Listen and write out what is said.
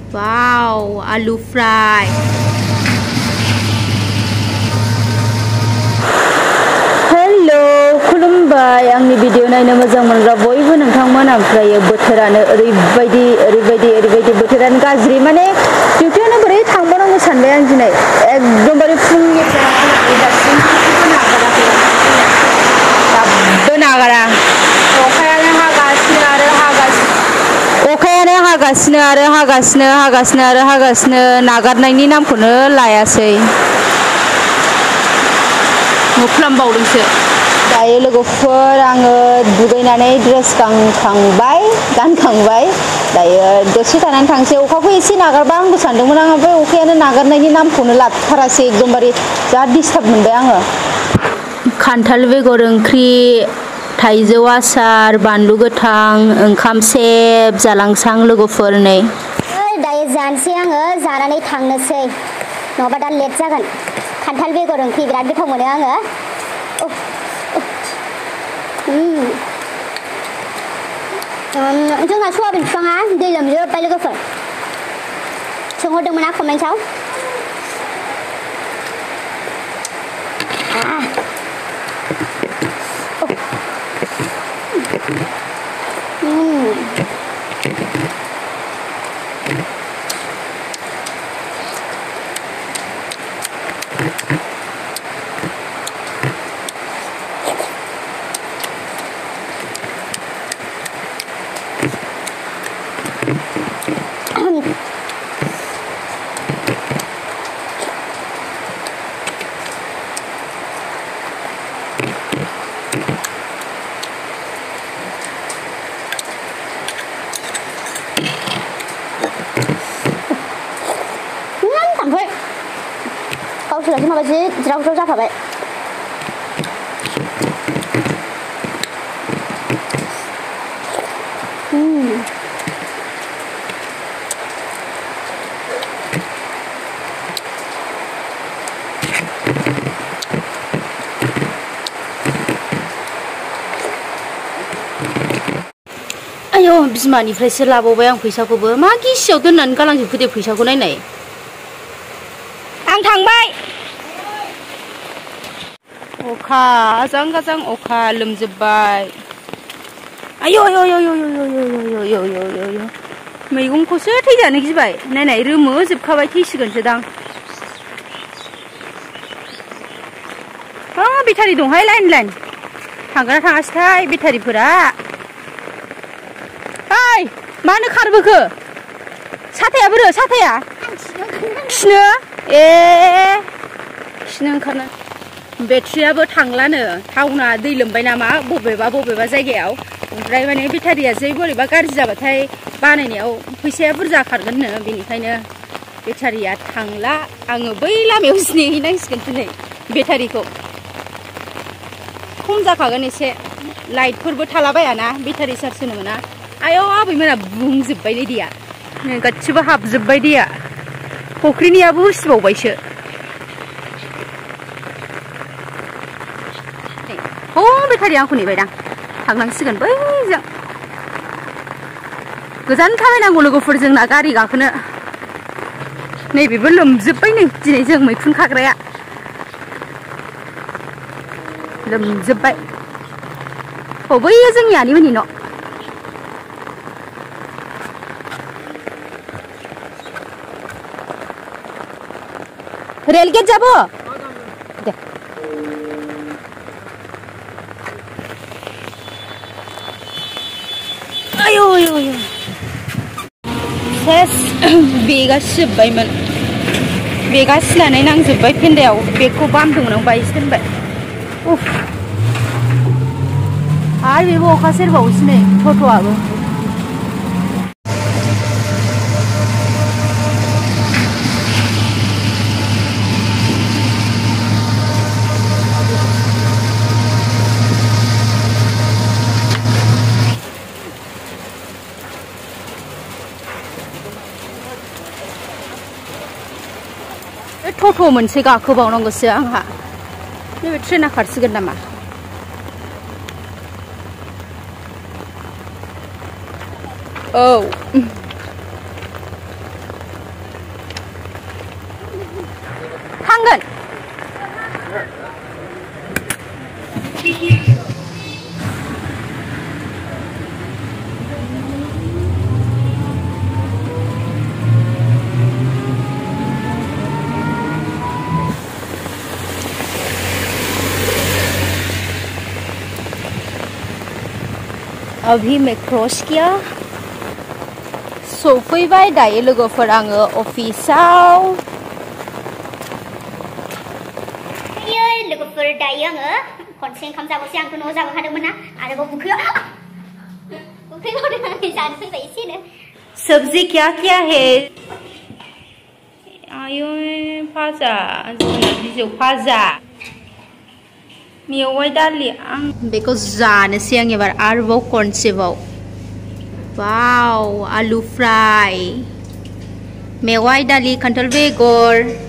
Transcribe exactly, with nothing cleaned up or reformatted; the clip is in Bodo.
Wow, aloo fry. Hello, खुलुमबाय आंनि भिडिअ नायनो मोजां मोनग्रा बयबो नोंथांमोन ओमफ्राय बोथोरानो ओरैबायदि ओरैबायदि ओरैबायदि बोथोरानो गाज्रि माने डिउटियावनो बोरै थांबावनांगौ सानबाय आं दिनै एकदमबारे फुंनिफ्राय दासिम दाबो नागारा अखायानो हागासिनो आरो हागासिनो अखायानो हागासिनो आरो हागासिनो हागासिनो आरो हागासिनो नागारनायनि नामखौनो लायासै मोफ्लामबावदोंसो दायो लोगोफोर आङो दुगैनानै ड्रेस गानखांबाय गानखांबाय दायो दसे थानानै थांसै अखाखौ एसे नागारबा आंबो सानदोंमोन आं ओमफ्राय अखायानो नागारनायनि नामखौनो लाथारासै एकदमबारे जा डिस्टार्ब मोनबाय आङो खान्थाल बेगर ओंख्रि थाइजौ आसार बानलु गोथां ओंखाम सेब जालांसां लोगोफोर नै दायो जानोसै आङो जानानै थांनोसै नङाबा दा लेट जागोन खान्थाल बेगर ओंख्रि बिराद गोथाव मोनो आङो जोंहा सयाबिन बिफाङा दै लोमजोब्बाय लोगोफोर सोंहरदोंमोन ना कमेन्टआव गावसोरासो माबायदि ज्राव ज्राव जाफाबाय आयौ बिमानिफ्रायसो लाबावबाय आं फैसाखौबो मा गिसियाव दोननानै गालांजोबखो दे फैसाखौ नायनाय आं थांबाय अखा आजां गाजां अखा लोमजोब्बाय आयौ आयौ आयौ आयौ आयौ आयौ आयौ आयौ मैगंखौसो थैजानो गिबाय नायनाय रोमोजोबखाबाय थैसिगोनसो दां हा बेटारि दंहाय लाइन लाइन थांगोना थाङासैथाय बेटारिफोरा ओइ मानो खारबोखो साथाया बोरो साथाया खिनो ए खिनो ओंखारना बेटारियाबो थांलानो टाउना दै लोमबाय नामा बबेबा बबेबा जायगायाव ओमफ्राय माने बेटारिया जै बोरैबा गाज्रि जाबाथाय बानायनायाव फैसाया बुरजा खारगोननो बेनिखायनो बेटारिया थांला आङो बै लामायाव जिनेहैनांसिगोन दिनै बेटारिखौ खम जाखागोन एसे लाइटफोरबो थालाबायाना बेटारि चार्ज होनो मोना आयौ आबैमोना बुंजोब्बायलै दैया गासिबो हाबजोब्बाय दैया फुख्रिनियाबो उसिबावबायसो अ बेटारिया आंखौ नेबायदां थांनांसिगोन बैजों गोजान थाबायनांगौ लोगोफोर जोंना गारि गाखोनो नैबेबो लोमजोब्बाय नै दिनै जों मैखुन खाग्राया लोमजोब्बाय अ बैयो जोंनि आनैमोननि न' रेलगेट যাব दे आयौ आयौ आयौ सेस बेगा सिजोब्बायमोन बेगा सिनानै नांजोब्बाय फेन्दायाव बेगखौ बामदोंमोन आं बायसो दोनबाय उफ आरो बेबो अखा सेरबावोसो नै टट'आबो टट' मोनसे गाखोबावनांगौसो आंहा नैबे ट्रेना खारसिगोन नामा औ थांगोन अभी मैं क्रॉस किया सफैबाय दायो लोगोफोर आङो अफिसाव लोगोफोर दायो आङो खनसे ओंखाम जाबावसै आंथ' न'आव जाबोखादोंमोन ना आरोबाव बुखैयाव बुखैबावदों आं जानो फैबाय एसेनो सब्जी क्या क्या है आयौ फाजा जोगोनार बिजौ फाजा मेवाइ दालि आं बेखौ जानोसै आं एबार आरोबाव खनसेबाव वाव आलु फ्राय मेवाइ दालि खान्थाल बेगर